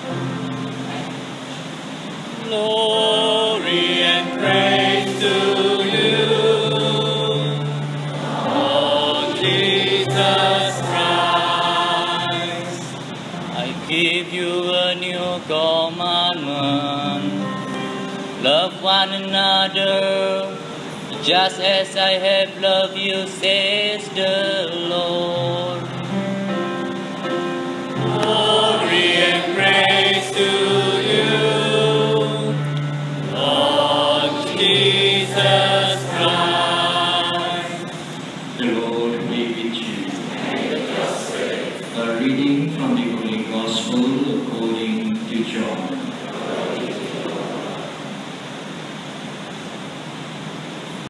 Glory and praise to you, oh Jesus Christ. I give you a new commandment. Love one another, just as I have loved you, says the Lord. Glory and praise to you, Lord Jesus Christ. The Lord be with you. A reading from the Holy Gospel according